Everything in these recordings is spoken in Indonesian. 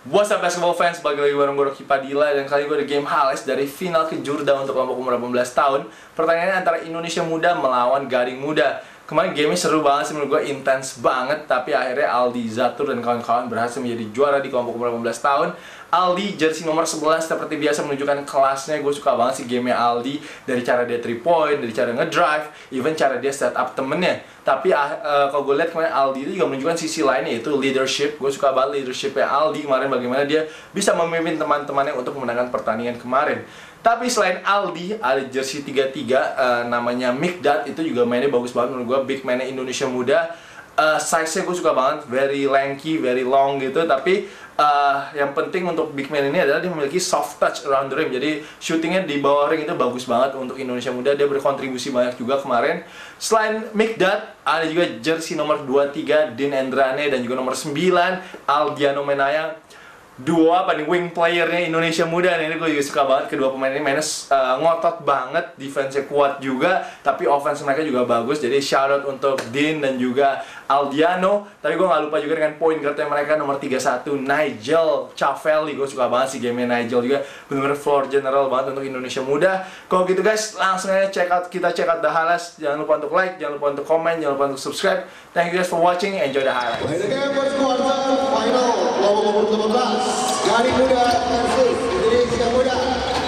What's up basketball fans, balik lagi bareng gue Rocky Padilla. Dan kali gue ada game Hales dari final kejurda untuk kelompok umur 18 tahun. Pertanyaannya antara Indonesia Muda melawan Gading Muda. Kemarin gamenya seru banget sih, menurut gue intens banget. Tapi akhirnya Aldi Zatur dan kawan-kawan berhasil menjadi juara di kelompok umur 18 tahun. Aldi jersey nomor 11 seperti biasa menunjukkan kelasnya. Gue suka banget sih gamenya Aldi. Dari cara dia 3 point, dari cara ngedrive, even cara dia set up temennya. Tapi kalau gue lihat kemarin Aldi itu juga menunjukkan sisi lainnya, yaitu leadership. Gue suka banget leadershipnya Aldi kemarin, bagaimana dia bisa memimpin teman-temannya untuk memenangkan pertandingan kemarin. Tapi selain Aldi, ada jersey 33 namanya Mikdad. Itu juga mainnya bagus banget menurut gue, big man-nya Indonesia Muda. Size-nya gue suka banget, very lanky, very long gitu. Tapi yang penting untuk big man ini adalah dia memiliki soft touch around the rim. Jadi shootingnya di bawah ring itu bagus banget untuk Indonesia Muda. Dia berkontribusi banyak juga kemarin. Selain Mikdad, ada juga jersey nomor 23 Din Endrane dan juga nomor 9 Aldiano Menaya. Dua wing playernya Indonesia Muda. Ini gue juga suka banget. Kedua pemain ini mainnya ngotot banget, defense-nya kuat juga, tapi offense mereka juga bagus. Jadi shout out untuk Din dan juga Aldiano. Tapi gue gak lupa juga dengan point guard mereka nomor 31 Nigel Chavelli. Gue suka banget sih gamenya Nigel juga, bener-bener floor general banget untuk Indonesia Muda. Kalau gitu guys, langsung aja kita check out the highlights. Jangan lupa untuk like, jangan lupa untuk komen, jangan lupa untuk subscribe. Thank you guys for watching. Enjoy the highlights. Final nomor 15 Gading Muda versus Indonesia Muda.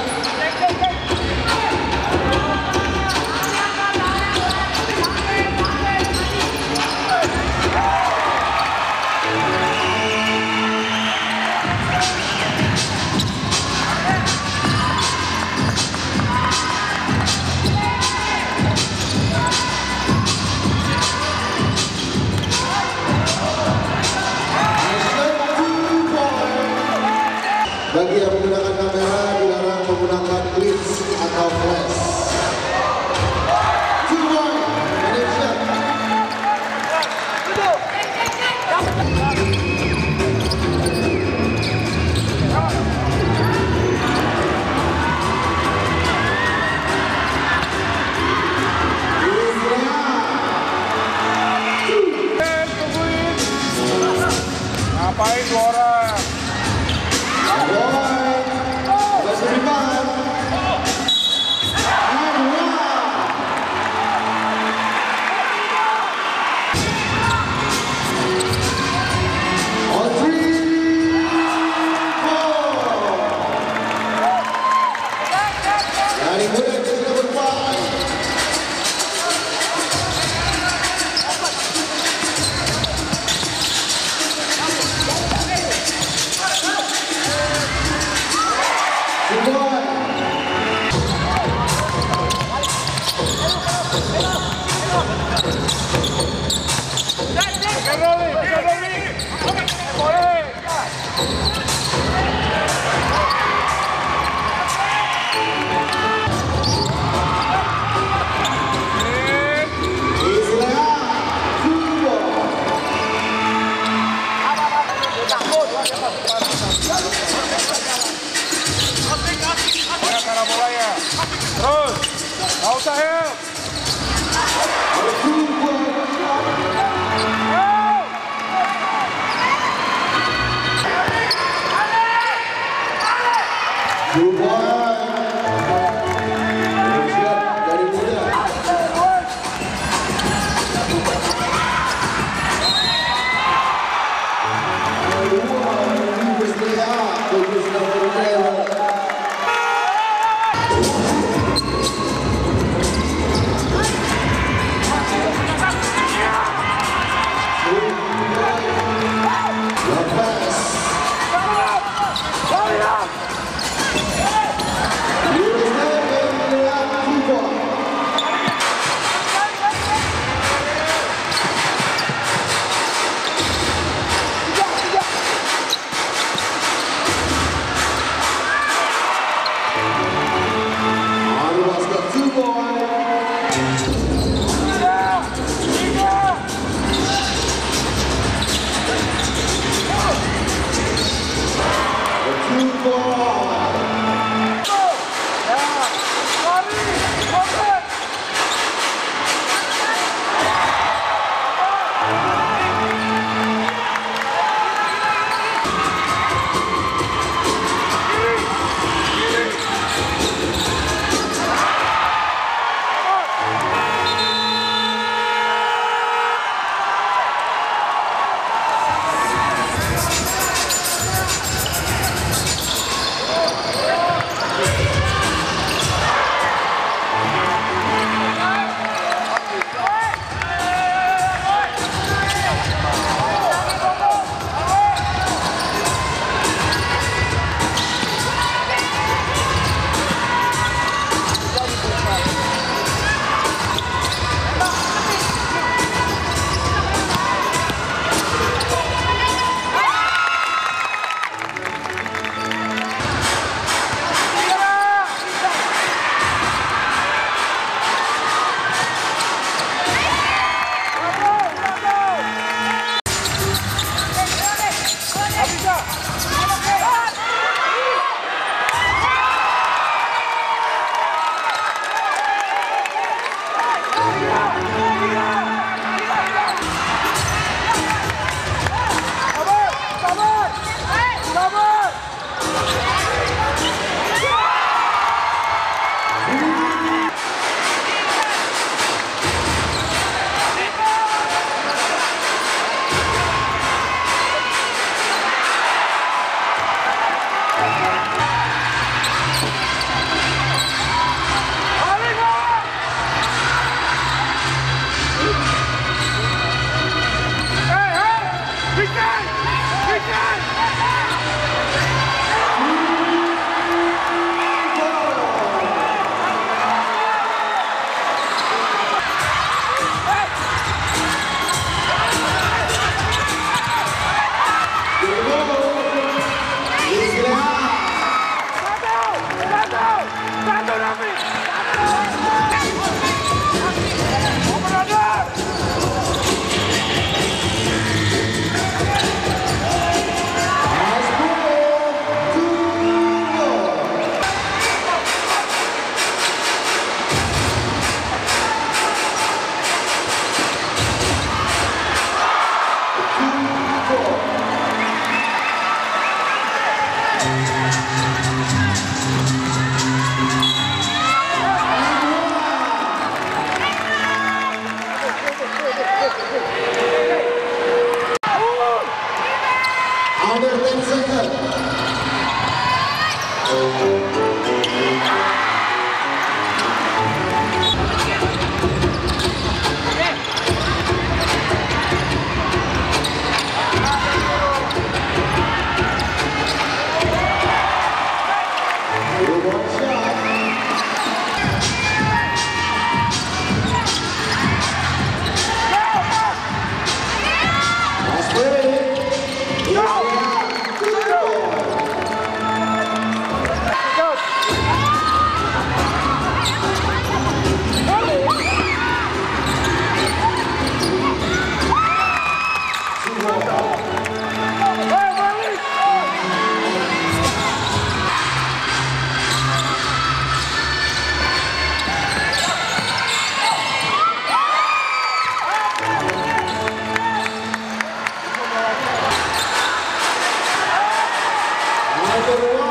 Bagi yang menggunakan kamera, dilarang menggunakan glitch atau flash. 2 point, Indonesia. Ngapain dua orang? Terus, gak usah help. Number 1.